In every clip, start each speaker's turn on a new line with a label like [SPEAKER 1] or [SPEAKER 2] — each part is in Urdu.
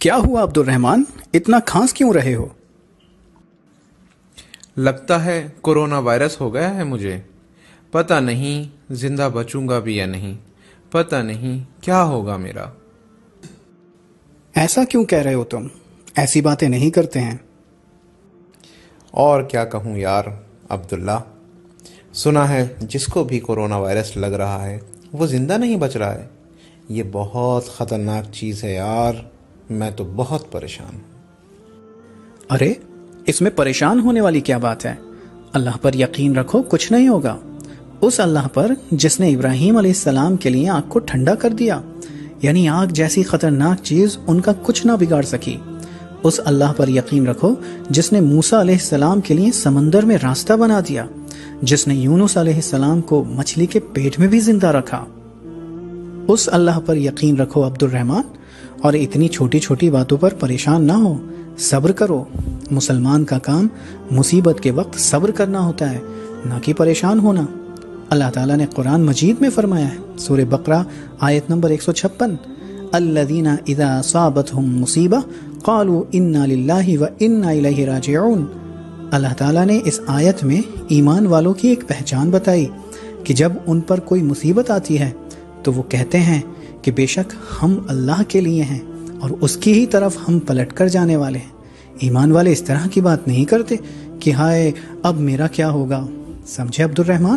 [SPEAKER 1] کیا ہوا عبد الرحمن، اتنا کھانس کیوں رہے ہو؟
[SPEAKER 2] لگتا ہے کورونا وائرس ہو گیا ہے مجھے. پتہ نہیں زندہ بچوں گا بھی یا نہیں. پتہ نہیں کیا ہوگا میرا.
[SPEAKER 1] ایسا کیوں کہہ رہے ہو تم؟ ایسی باتیں نہیں کرتے ہیں.
[SPEAKER 2] اور کیا کہوں یار عبداللہ، سنا ہے جس کو بھی کورونا وائرس لگ رہا ہے وہ زندہ نہیں بچ رہا ہے. یہ بہت خطرناک چیز ہے یار. میں تو بہت پریشان ہوں.
[SPEAKER 1] ارے اس میں پریشان ہونے والی کیا بات ہے؟ اللہ پر یقین رکھو، کچھ نہیں ہوگا. اس اللہ پر جس نے ابراہیم علیہ السلام کے لیے آگ کو ٹھنڈا کر دیا، یعنی آگ جیسی خطرناک چیز ان کا کچھ نہ بگاڑ سکی. اس اللہ پر یقین رکھو جس نے موسیٰ علیہ السلام کے لیے سمندر میں راستہ بنا دیا، جس نے یونس علیہ السلام کو مچھلی کے پیٹ میں بھی زندہ رکھا. اس اللہ پر یقین رکھو عبد الرحمن، اور اتنی چھوٹی چھوٹی باتوں پر پریشان نہ ہو. صبر کرو. مسلمان کا کام مصیبت کے وقت صبر کرنا ہوتا ہے، نہ کہ پریشان ہونا. اللہ تعالیٰ نے قرآن مجید میں فرمایا ہے، سورہ بقرہ آیت نمبر 156، الذین اذا اصابتهم مصیبہ قالوا انا للہ و انا الیہ راجعون. اللہ تعالیٰ نے اس آیت میں ایمان والوں کی ایک پہچان بتائی کہ جب ان پر کوئی مصیبت آتی ہے تو وہ کہتے ہیں کہ بے شک ہم اللہ کے لیے ہیں اور اس کی ہی طرف ہم پلٹ کر جانے والے ہیں. ایمان والے اس طرح کی بات نہیں کرتے کہ ہائے اب میرا کیا ہوگا. سمجھے عبد الرحمن؟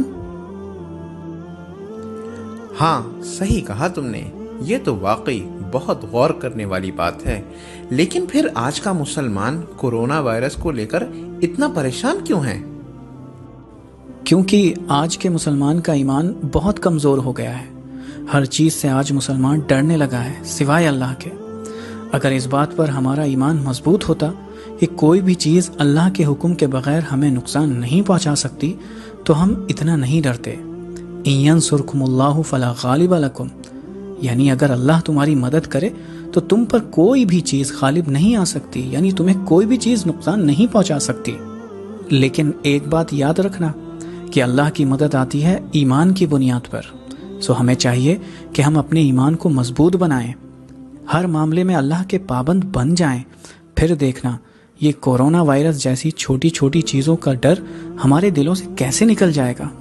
[SPEAKER 2] ہاں صحیح کہا تم نے. یہ تو واقعی بہت غور کرنے والی بات ہے. لیکن پھر آج کا مسلمان کورونا وائرس کو لے کر اتنا پریشان کیوں ہے؟
[SPEAKER 1] کیونکہ آج کے مسلمان کا ایمان بہت کمزور ہو گیا ہے. ہر چیز سے آج مسلمان ڈرنے لگا ہے سوائے اللہ کے. اگر اس بات پر ہمارا ایمان مضبوط ہوتا کہ کوئی بھی چیز اللہ کے حکم کے بغیر ہمیں نقصان نہیں پہنچا سکتی تو ہم اتنا نہیں ڈرتے. ان ینصرکم اللہ فلا غالب لکم، یعنی اگر اللہ تمہاری مدد کرے تو تم پر کوئی بھی چیز غالب نہیں آ سکتی، یعنی تمہیں کوئی بھی چیز نقصان نہیں پہنچا سکتی. لیکن ایک بات یاد رکھنا کہ اللہ کی مدد آتی ہے ایمان کی بنیاد پر. سو ہمیں چاہیے کہ ہم اپنے ایمان کو مضبوط بنائیں، ہر معاملے میں اللہ کے پابند بن جائیں. پھر دیکھنا یہ کورونا وائرس جیسی چھوٹی چھوٹی چیزوں کا ڈر ہمارے دلوں سے کیسے نکل جائے گا.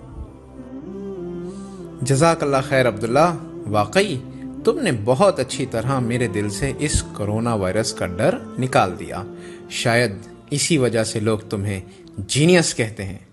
[SPEAKER 2] جزاک اللہ خیر عبداللہ. واقعی تم نے بہت اچھی طرح میرے دل سے اس کورونا وائرس کا ڈر نکال دیا. شاید اسی وجہ سے لوگ تمہیں جینیس کہتے ہیں.